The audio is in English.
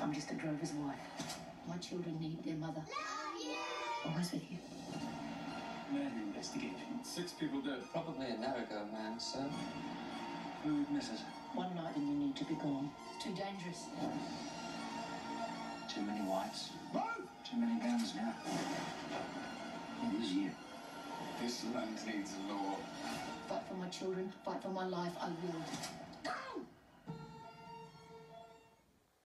I'm just a drover's wife. My children need their mother. Love you! Always with you. Murder investigation. 6 people dead. Probably a Narragansett man, sir. Fluid misses. One night and you need to be gone. It's too dangerous. Too many whites. Move! Too many guns now. It is you. This land needs a law. Fight for my children, fight for my life, I will.